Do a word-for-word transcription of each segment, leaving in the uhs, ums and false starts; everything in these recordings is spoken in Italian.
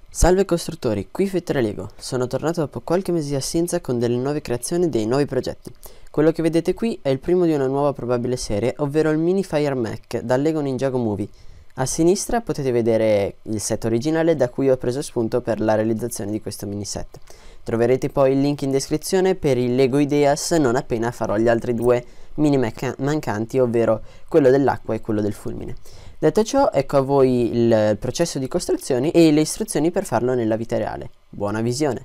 Salve costruttori, qui Fettere Lego. Sono tornato dopo qualche mese di assenza con delle nuove creazioni e dei nuovi progetti. Quello che vedete qui è il primo di una nuova probabile serie, ovvero il Mini Fire Mech da Lego Ninjago Movie. A sinistra potete vedere il set originale da cui ho preso spunto per la realizzazione di questo mini set. Troverete poi il link in descrizione per il Lego Ideas non appena farò gli altri due mini mech mancanti, ovvero quello dell'acqua e quello del fulmine. Detto ciò, ecco a voi il processo di costruzione e le istruzioni per farlo nella vita reale. Buona visione!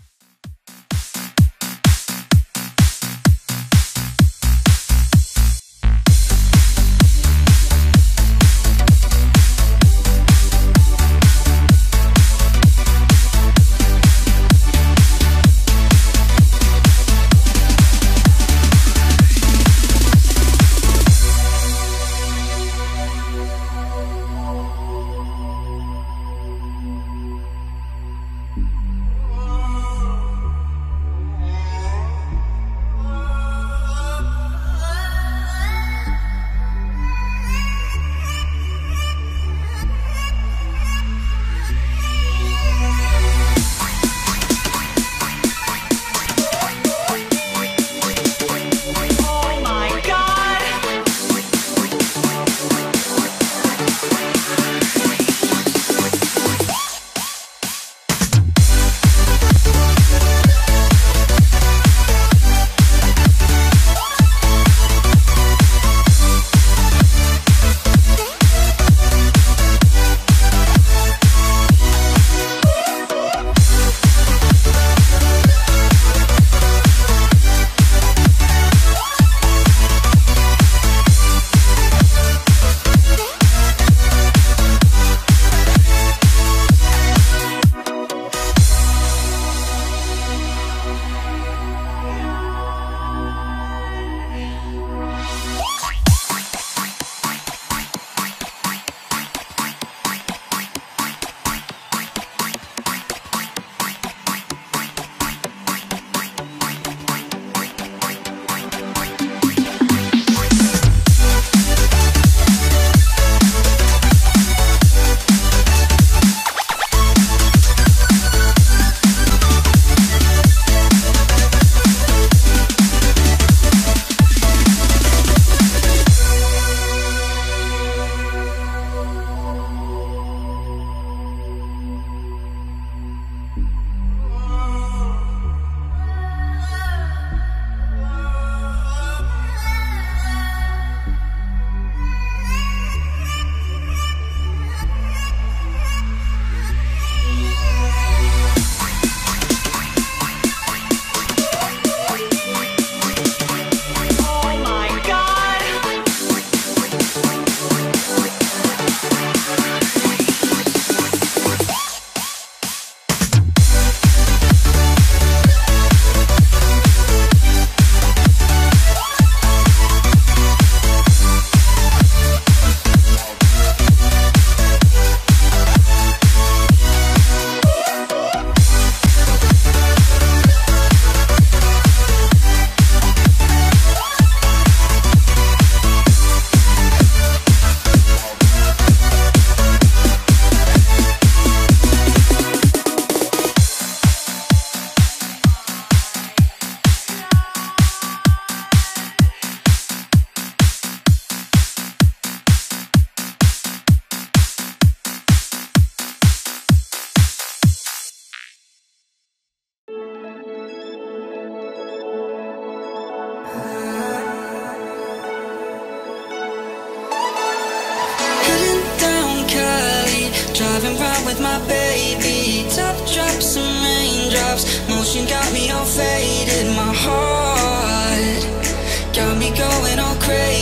Driving round with my baby, top drops and raindrops. Motion got me all faded, my heart got me going all crazy.